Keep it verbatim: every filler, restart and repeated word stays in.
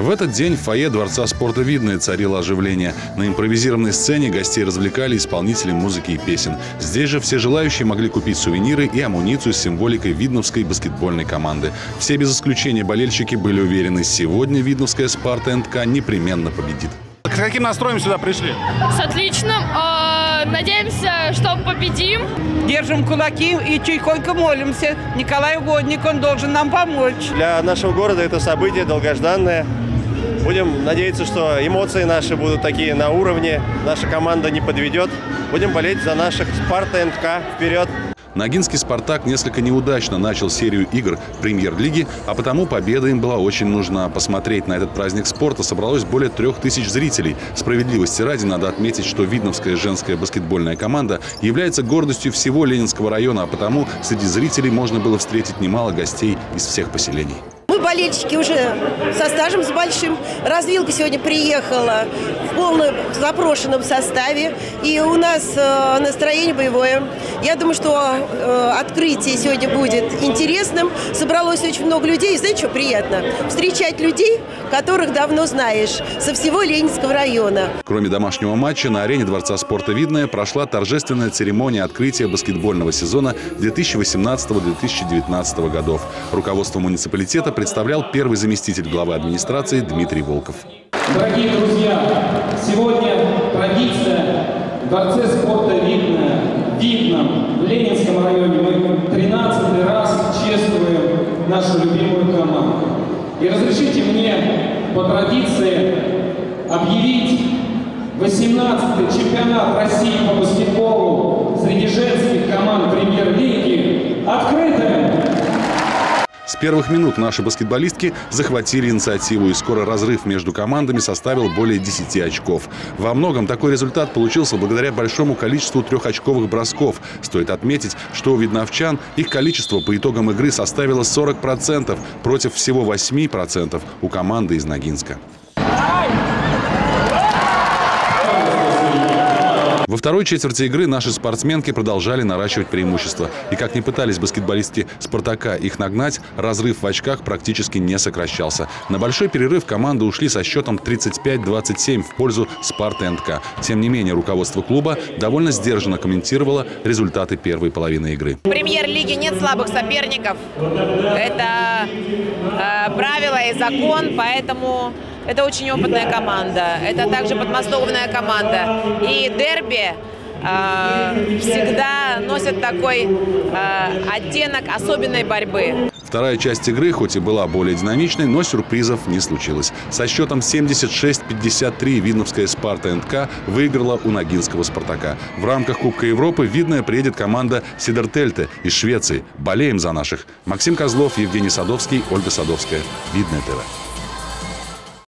В этот день в фойе Дворца спорта «Видное» царило оживление. На импровизированной сцене гостей развлекали исполнители музыки и песен. Здесь же все желающие могли купить сувениры и амуницию с символикой видновской баскетбольной команды. Все без исключения болельщики были уверены, сегодня видновская «Спарта эн ка» непременно победит. С каким настроем сюда пришли? С отличным. Надеемся, что победим. Держим кулаки и тихонько молимся. Николай Угодник, он должен нам помочь. Для нашего города это событие долгожданное. Будем надеяться, что эмоции наши будут такие на уровне. Наша команда не подведет. Будем болеть за наших «Спарта эн ка». Вперед! Ногинский «Спартак» несколько неудачно начал серию игр премьер-лиги, а потому победа им была очень нужна. Посмотреть на этот праздник спорта собралось более трех тысяч зрителей. Справедливости ради надо отметить, что видновская женская баскетбольная команда является гордостью всего Ленинского района, а потому среди зрителей можно было встретить немало гостей из всех поселений. Мы болельщики уже со стажем с большим. Развилка сегодня приехала в полном запрошенном составе. И у нас э, настроение боевое. Я думаю, что э, открытие сегодня будет интересным. Собралось очень много людей. И знаете, что приятно? Встречать людей, которых давно знаешь, со всего Ленинского района. Кроме домашнего матча, на арене Дворца спорта «Видное» прошла торжественная церемония открытия баскетбольного сезона две тысячи восемнадцатого — две тысячи девятнадцатого годов. Руководство муниципалитета представлял первый заместитель главы администрации Дмитрий Волков. Дорогие друзья, сегодня традиция в Дворце спорта «Видное», в Видном, в Ленинском районе мы тринадцатый раз чествуем нашу любимую команду. И разрешите мне по традиции объявить восемнадцатый чемпионат России по баскетболу среди женских команд премьер-лиги открытым. С первых минут наши баскетболистки захватили инициативу, и скоро разрыв между командами составил более десяти очков. Во многом такой результат получился благодаря большому количеству трехочковых бросков. Стоит отметить, что у видновчан их количество по итогам игры составило сорок процентов против всего восьми процентов у команды из Ногинска. Во второй четверти игры наши спортсменки продолжали наращивать преимущество. И как ни пытались баскетболистки «Спартака» их нагнать, разрыв в очках практически не сокращался. На большой перерыв команды ушли со счетом тридцать пять — двадцать семь в пользу «Спарта эн ка». Тем не менее, руководство клуба довольно сдержанно комментировало результаты первой половины игры. В премьер-лиге нет слабых соперников. Это э, правило и закон, поэтому... Это очень опытная команда, это также подмосковная команда. И дерби э, всегда носит такой э, оттенок особенной борьбы. Вторая часть игры, хоть и была более динамичной, но сюрпризов не случилось. Со счетом семьдесят шесть — пятьдесят три видновская «Спарта эн ка» выиграла у ногинского «Спартака». В рамках Кубка Европы в Видное приедет команда «Сидертельте» из Швеции. Болеем за наших. Максим Козлов, Евгений Садовский, Ольга Садовская. Видное ТВ.